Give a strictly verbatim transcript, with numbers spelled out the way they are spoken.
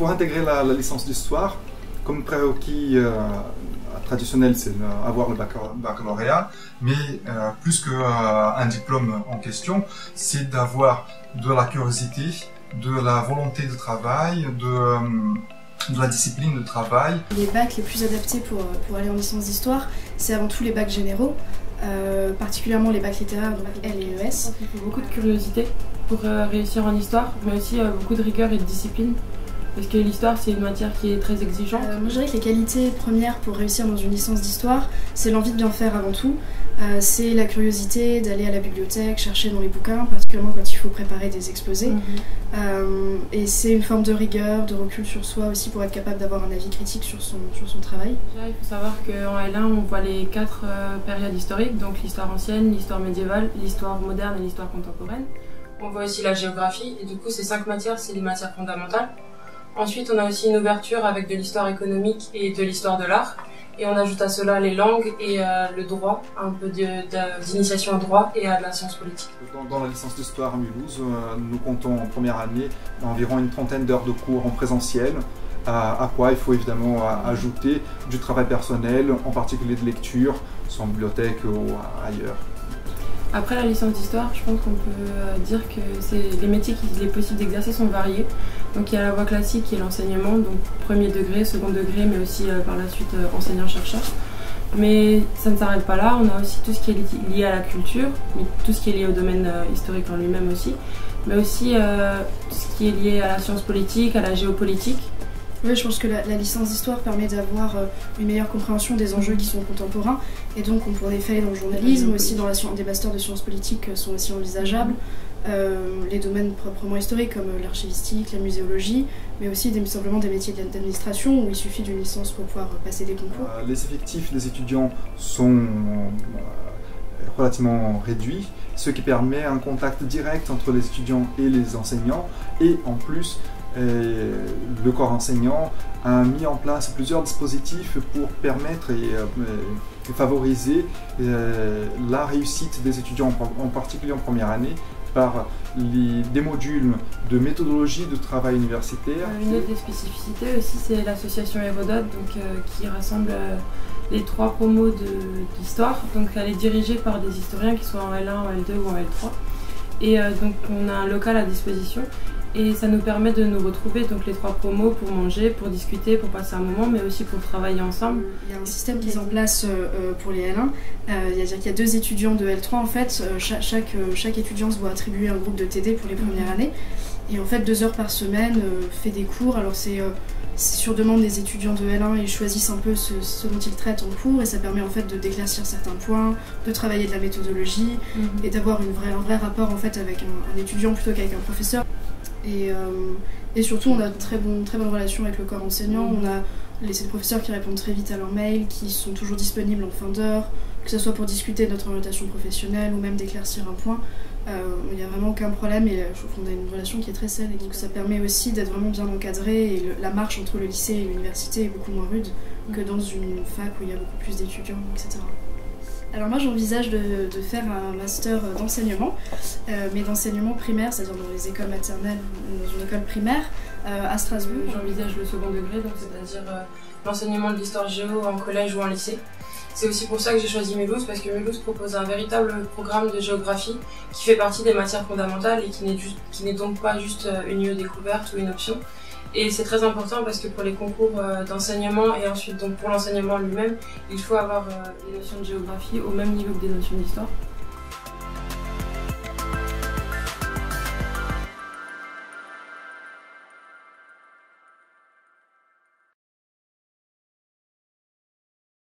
pour intégrer la, la licence d'histoire, comme prérequis euh, traditionnel, c'est avoir le baccalauréat, mais euh, plus qu'un diplôme en question, c'est d'avoir de la curiosité, de la volonté de travail, de, euh, de la discipline de travail. Les bacs les plus adaptés pour, pour aller en licence d'histoire, c'est avant tout les bacs généraux, euh, particulièrement les bacs littéraires, donc L et E S. Il faut beaucoup de curiosité pour euh, réussir en histoire, mais aussi euh, beaucoup de rigueur et de discipline. Parce que l'histoire, c'est une matière qui est très exigeante. Euh, moi, je dirais que les qualités premières pour réussir dans une licence d'histoire, c'est l'envie de bien faire avant tout. Euh, c'est la curiosité d'aller à la bibliothèque, chercher dans les bouquins, particulièrement quand il faut préparer des exposés. Mm-hmm. euh, et c'est une forme de rigueur, de recul sur soi aussi pour être capable d'avoir un avis critique sur son, sur son travail. Déjà, il faut savoir qu'en L un, on voit les quatre euh, périodes historiques, donc l'histoire ancienne, l'histoire médiévale, l'histoire moderne et l'histoire contemporaine. On voit aussi la géographie, et du coup, ces cinq matières, c'est les matières fondamentales. Ensuite, on a aussi une ouverture avec de l'histoire économique et de l'histoire de l'art. Et on ajoute à cela les langues et euh, le droit, un peu d'initiation au droit et à de la science politique. Dans, dans la licence d'histoire à Mulhouse, euh, nous comptons en première année environ une trentaine d'heures de cours en présentiel, à, à quoi il faut évidemment à, ajouter du travail personnel, en particulier de lecture, soit en bibliothèque ou ailleurs. Après la licence d'histoire, je pense qu'on peut dire que les métiers qu'il est possible d'exercer sont variés. Donc il y a la voie classique qui est l'enseignement, donc premier degré, second degré, mais aussi euh, par la suite euh, enseignant-chercheur. Mais ça ne s'arrête pas là, on a aussi tout ce qui est lié à la culture, mais tout ce qui est lié au domaine euh, historique en lui-même aussi, mais aussi euh, tout ce qui est lié à la science politique, à la géopolitique. Oui, je pense que la, la licence d'histoire permet d'avoir euh, une meilleure compréhension des enjeux qui sont contemporains, et donc on pourrait faire dans le journalisme, mais aussi dans la, des masters de sciences politiques euh, sont aussi envisageables. Euh, les domaines proprement historiques comme l'archivistique, la muséologie, mais aussi des, simplement des métiers d'administration où il suffit d'une licence pour pouvoir passer des concours. Euh, les effectifs des étudiants sont euh, relativement réduits, ce qui permet un contact direct entre les étudiants et les enseignants, et en plus euh, le corps enseignant a mis en place plusieurs dispositifs pour permettre et, euh, et favoriser euh, la réussite des étudiants, en particulier en première année, par les, des modules de méthodologie de travail universitaire. Une autre des spécificités aussi, c'est l'association Hérodote, donc, euh, qui rassemble euh, les trois promos d'histoire. Donc elle est dirigée par des historiens qui sont en L un, en L deux ou en L trois. Et euh, donc on a un local à disposition. Et ça nous permet de nous retrouver, donc les trois promos, pour manger, pour discuter, pour passer un moment, mais aussi pour travailler ensemble. Il y a un système qui est en place euh, pour les L un, euh, c'est-à-dire qu'il y a deux étudiants de L trois, en fait, euh, chaque, chaque, chaque étudiant se voit attribuer un groupe de T D pour les premières mmh. années, et en fait deux heures par semaine euh, fait des cours. Alors c'est euh, sur demande des étudiants de L un, ils choisissent un peu ce, ce dont ils traitent en cours, et ça permet en fait de d'éclaircir certains points, de travailler de la méthodologie, mmh. et d'avoir vraie, un vrai rapport en fait avec un, un étudiant plutôt qu'avec un professeur. Et, euh, et surtout, on a de très, bon, très bonnes relations avec le corps enseignant. On a les professeurs qui répondent très vite à leurs mails, qui sont toujours disponibles en fin d'heure, que ce soit pour discuter de notre orientation professionnelle ou même d'éclaircir un point. Euh, il n'y a vraiment aucun problème, et je trouve qu'on a une relation qui est très saine. Et donc ça permet aussi d'être vraiment bien encadré, et le, la marche entre le lycée et l'université est beaucoup moins rude que dans une fac où il y a beaucoup plus d'étudiants, et cetera. Alors moi j'envisage de, de faire un master d'enseignement, euh, mais d'enseignement primaire, c'est-à-dire dans les écoles maternelles, dans une école primaire, euh, à Strasbourg. J'envisage le second degré, donc c'est-à-dire euh, l'enseignement de l'histoire géo en collège ou en lycée. C'est aussi pour ça que j'ai choisi Mulhouse, parce que Mulhouse propose un véritable programme de géographie qui fait partie des matières fondamentales et qui n'est donc pas juste une lieu découverte ou une option. Et c'est très important parce que pour les concours d'enseignement et ensuite donc pour l'enseignement lui-même, il faut avoir des notions de géographie au même niveau que des notions d'histoire.